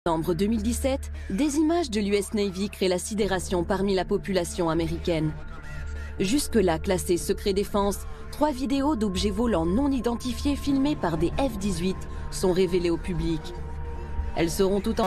En novembre 2017, des images de l'US Navy créent la sidération parmi la population américaine. Jusque-là classées secret défense, 3 vidéos d'objets volants non identifiés filmés par des F-18 sont révélées au public. Elles seront toutes en